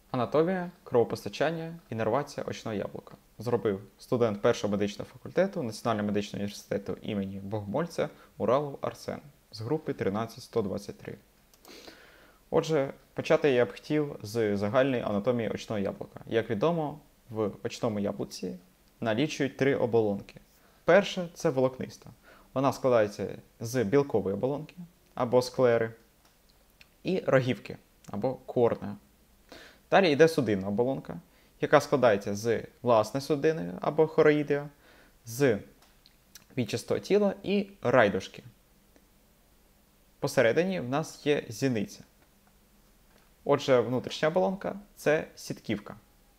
Анатомія, кровопостачання, іннервація очного яблука. Зробив студент першого медичного факультету Національного медичного університету імені Богомольця Уралов Арсен з групи 13123. Отже, почати я б хотів з загальної анатомії очного яблука. Як відомо, в очному яблуці налічують три оболонки. Перша – це волокниста. Вона складається з білкової оболонки або склери і рогівки або корнеа. Далі йде судинна оболонка, яка складається з власне судини або хороїдія, з вічистого тіла і райдушки. Посередині в нас є зіниця. Отже, внутрішня оболонка – це сітківка.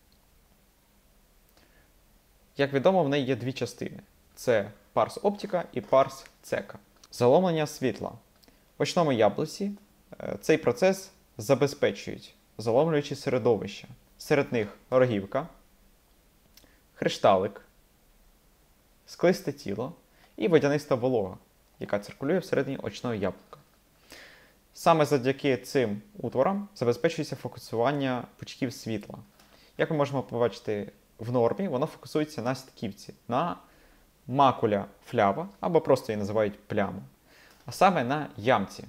Як відомо, в неї є дві частини. Це парс оптика і парс цека. Заломлення світла. В очному яблуці цей процес забезпечують заломлюючі середовища. Серед них рогівка, хрешталик, склисте тіло і водяниста волога, яка циркулює всередині очного яблука. Саме завдяки цим утворам забезпечується фокусування пучків світла. Як ми можемо побачити в нормі, воно фокусується на сітківці, на макуля флява, або просто її називають пляма, а саме на ямці.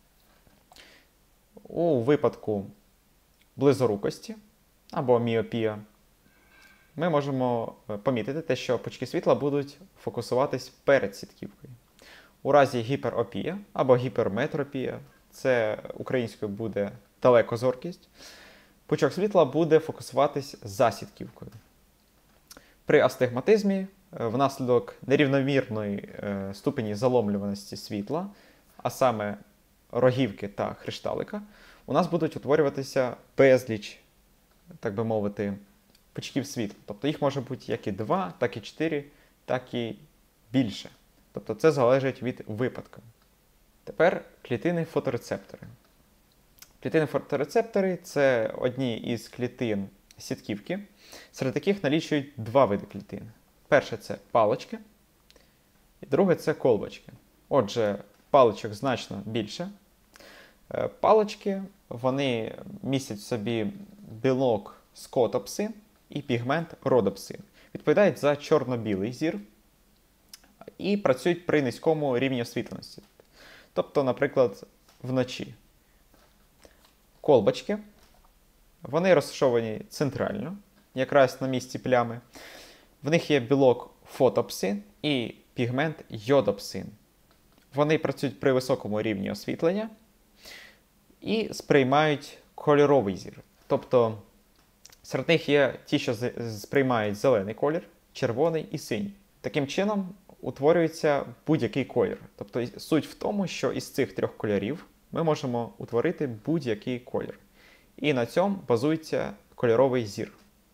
У випадку близорукості або міопія ми можемо помітити те, що пучки світла будуть фокусуватись перед сітківкою. У разі гіперопія або гіперметропія, це українською буде далекозоркість, пучок світла буде фокусуватись за сітківкою. При астигматизмі внаслідок нерівномірної ступені заломлюваності світла, а саме рогівки та хрешталика, у нас будуть утворюватися безліч, так би мовити, пучків світла. Тобто їх може бути як і 2, так і 4, так і більше. Тобто це залежить від випадку. Тепер клітини-фоторецептори. Клітини-фоторецептори – це одні із клітин сітківки, серед яких налічують два види клітин. Перше – це палички, і друге – це колбочки. Отже, паличок значно більше. Палички, вони містять в собі білок скотопсин і пігмент родопсин. Відповідають за чорно-білий зір і працюють при низькому рівні освітленості. Тобто, наприклад, вночі. Колбочки, вони розташовані центрально, якраз на місці плями. В них є білок фотопсин і пігмент йодопсин. Вони працюють при високому рівні освітлення і сприймають кольоровий зір. Тобто, серед них є ті, що сприймають зелений колір, червоний і синій. Таким чином, утворюється будь-який колір. Тобто, суть в тому, що із цих трьох кольорів ми можемо утворити будь-який колір. І на цьому базується кольоровий зір.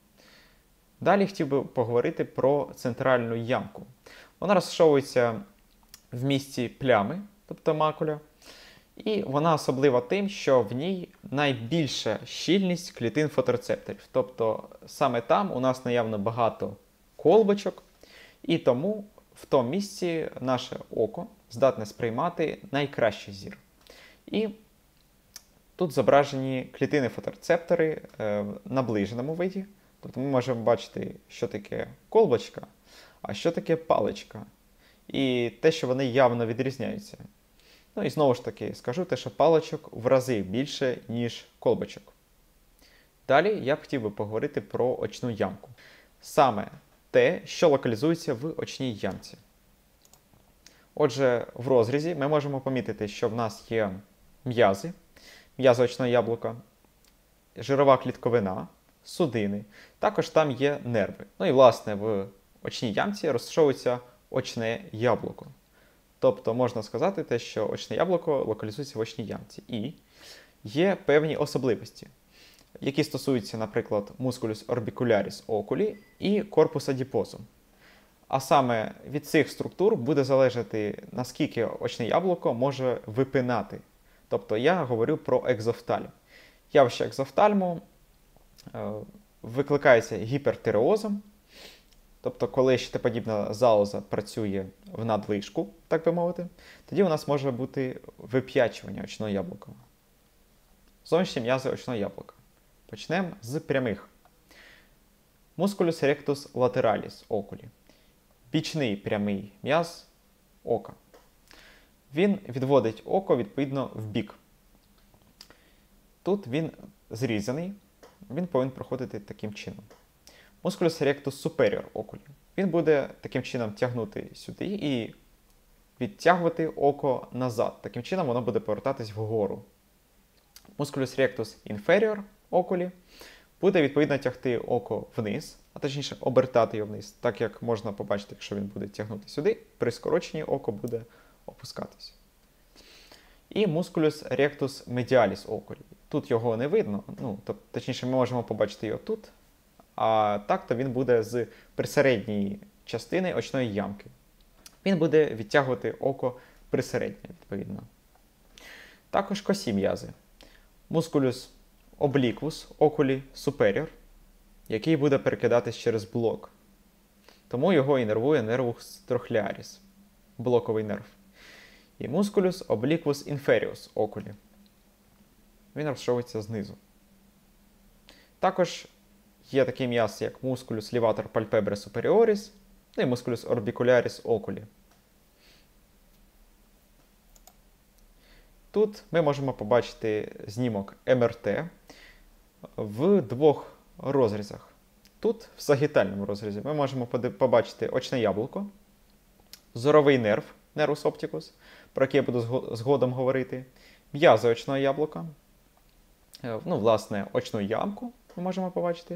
Далі хотів би поговорити про центральну ямку. Вона розташовується в місці плями, тобто макуля, і вона особлива тим, що в ній найбільша щільність клітин фоторецепторів. Тобто саме там у нас наявно багато колбочок, і тому в тому місці наше око здатне сприймати найкращий зір. І тут зображені клітини-фоторецептори в наближеному виді. Тобто ми можемо бачити, що таке колбочка, а що таке паличка. І те, що вони явно відрізняються. Ну і знову ж таки скажу те, що паличок в рази більше, ніж колбочок. Далі я б хотів би поговорити про очну ямку. Саме те, що локалізується в очній ямці. Отже, в розрізі ми можемо помітити, що в нас є м'язи очного яблука, жирова клітковина, судини. Також там є нерви. Ну і, власне, в очній ямці розташовується очне яблуко. Тобто можна сказати те, що очне яблуко локалізується в очній ямці. І є певні особливості, які стосуються, наприклад, мускулюс орбікуляріс окулі і корпус адіпозу. А саме від цих структур буде залежати, наскільки очне яблуко може випинати. Тобто я говорю про екзофтальм. Явище екзофтальму викликається гіпертиреозом, тобто коли щитоподібна залоза працює в надлишку, так би мовити, тоді у нас може бути вип'ячування очного яблука. Зовнішні м'язи очного яблука. Почнемо з прямих. Musculus rectus lateralis oculi. Бічний прямий м'яз ока. Він відводить око, відповідно, в бік. Тут він зрізаний, він повинен проходити таким чином. Musculus rectus superior oculi. Він буде таким чином тягнути сюди і відтягувати око назад. Таким чином воно буде повертатись вгору. Musculus rectus inferior oculi буде, відповідно, тягти око вниз, а точніше обертати його вниз, так як можна побачити, якщо він буде тягнути сюди, при скороченні око буде опускатись. І Musculus rectus medialis oculi. Тут його не видно, точніше ми можемо побачити його тут, а так-то він буде з присередньої частини очної ямки. Він буде відтягувати око присередньо, відповідно. Також косі м'язи. Musculus obliquus oculi superior, який буде перекидатись через блок. Тому його інервує nervus trochlearis, блоковий нерв. І Musculus obliquus inferius oculi. Він розташовується знизу. Також є такий м'яз, як Musculus levator palpebrae superioris, і Musculus orbicularis oculi. Тут ми можемо побачити знімок МРТ в двох розрізах. Тут, в сагітальному розрізі, ми можемо побачити очне яблуко, зоровий нерв, nervus opticus, про який я буду згодом говорити, м'язи очного яблука, власне, очну ямку ми можемо побачити.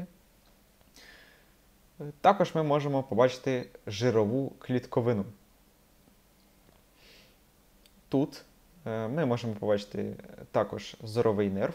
Також ми можемо побачити жирову клітковину. Тут ми можемо побачити також зоровий нерв,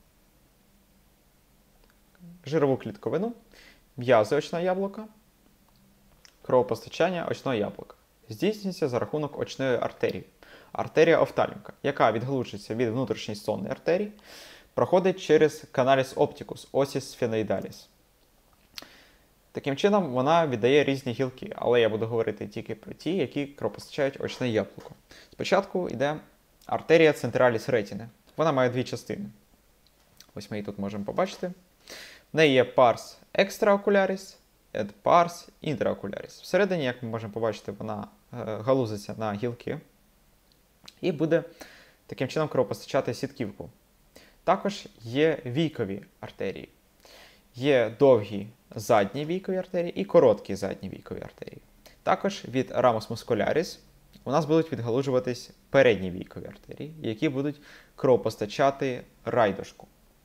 жирову клітковину, м'язи очного яблука, кровопостачання очного яблука. Здійснюється за рахунок очної артерії. Артерія офтальміка, яка відгалужується від внутрішньої сонної артерії, проходить через каналіс оптикус, осіс сфеноїдаліс. Таким чином, вона віддає різні гілки, але я буду говорити тільки про ті, які кровопостачають очне яблуко. Спочатку йде артерія централіс ретіни. Вона має дві частини. Ось ми її тут можемо побачити. В неї є парс екстраокуляріс і парс інтраокуляріс. Всередині, як ми можемо побачити, вона галузиться на гілки і буде таким чином кровопостачати сітківку. Також є війкові артерії. Є довгі задні війкові артерії і короткі задні війкові артерії. Також від рамус мускуляріс у нас будуть відгалужуватись передні війкові артерії, які будуть кровопостачати райдушку.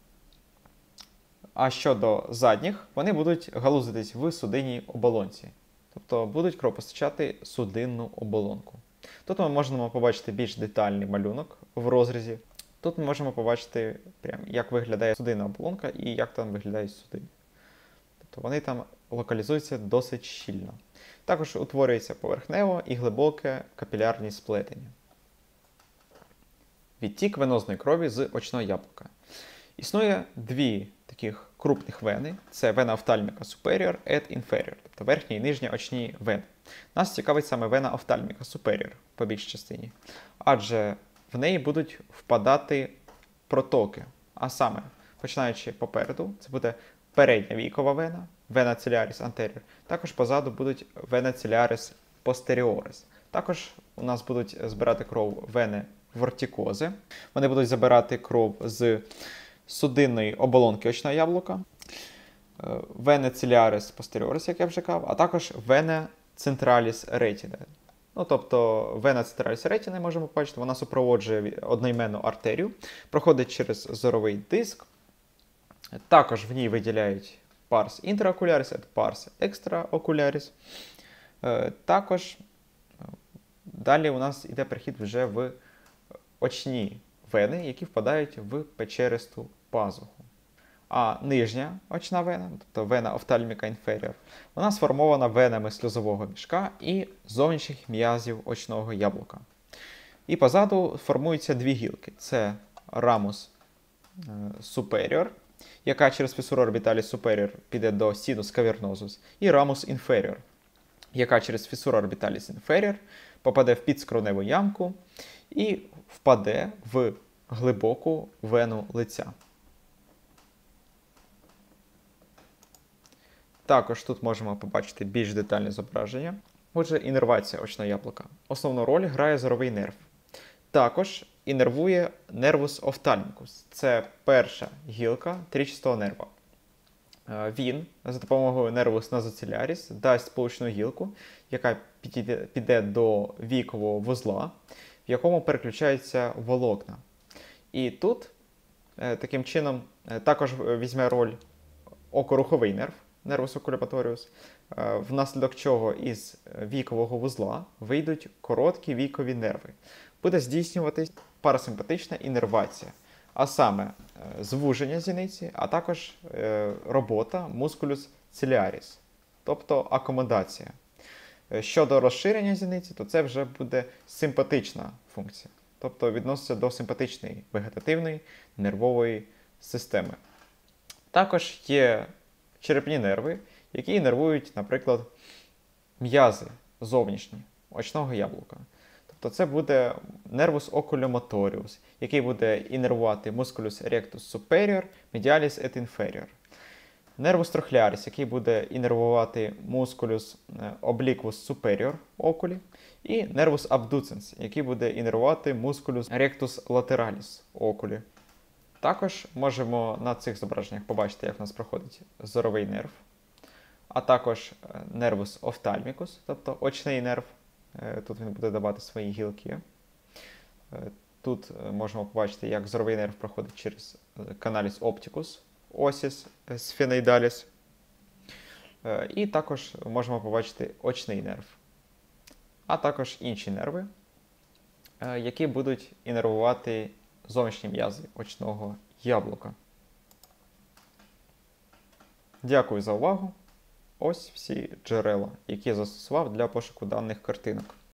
А щодо задніх, вони будуть галузитись в судинній оболонці. Тобто будуть кровопостачати судинну оболонку. Тут ми можемо побачити більш детальний малюнок в розрізі. Тут ми можемо побачити, як виглядає судинна оболонка і як там виглядають судини. Тобто вони там локалізуються досить щільно. Також утворюється поверхнево і глибоке капілярні сплетення. Відтік венозної крові з очного яблука. Існує дві таких крупних вени. Це вена офтальміка superior et inferior, тобто верхня і нижня очні вени. Нас цікавить саме вена офтальміка superior по більшій частині. Адже в неї будуть впадати протоки. А саме, починаючи попереду, це буде передня війкова вена, вена циліаріс anterior. Також позаду будуть вена циліаріс posteriores. Також у нас будуть збирати кров вени вортикози. Вони будуть забирати кров з судинної оболонки очного яблука, вени циліаріс posteriores, як я вже казав, а також вена централіс ретіни. Тобто вена централіс ретіни, можемо побачити, вона супроводжує одноіменну артерію, проходить через зоровий диск. Також в ній виділяють парс інтраокуляріс і парс екстраокуляріс. Також далі у нас йде перехід вже в очні вени, які впадають в печеристу пазуху. А нижня очна вена, тобто вена офтальміка інферіор, вона сформована венами сльозового мішка і зовнішніх м'язів очного яблука. І позаду формуються дві гілки. Це рамус superior, яка через фісуру орбіталіс superior піде до sinus cavernosus, і рамус inferior, яка через фісуру орбіталіс inferior попаде в підскроневу ямку і впаде в глибоку вену лиця. Також тут можемо побачити більш детальне зображення. Отже, інервація очного яблука. Основну роль грає зоровий нерв. Також інервує нервус офтальмікус. Це перша гілка трічастого нерва. Він за допомогою нервус назоциляріс дасть сполучну гілку, яка піде до вікового вузла, в якому переключаються волокна. І тут таким чином також візьме роль окоруховий нерв, нервус окуліпаторіус, внаслідок чого із вікового вузла вийдуть короткі вікові нерви. Буде здійснюватись парасимпатична інервація, а саме звуження зіниці, а також робота мускулюс циліаріс, тобто акомодація. Щодо розширення зіниці, то це вже буде симпатична функція, тобто відноситься до симпатичної вегетативної нервової системи. Також є черепні нерви, які інервують, наприклад, м'язи зовнішні очного яблука. Тобто це буде нервус oculomotorius, який буде інервувати musculus rectus superior, medialis et inferior. Нервус trochlearis, який буде інервувати musculus obliquus superior oculi. І нервус abducens, який буде інервувати musculus rectus lateralis oculi. Також можемо на цих зображеннях побачити, як у нас проходить зоровий нерв, а також нервус офтальмікус, тобто очний нерв. Тут він буде давати свої гілки. Тут можемо побачити, як зоровий нерв проходить через каналіс оптикус, осіс сфеноїдаліс. І також можемо побачити очний нерв, а також інші нерви, які будуть інервувати зовнішні м'язи очного яблука. Дякую за увагу. Ось всі джерела, які я застосував для пошуку даних картинок.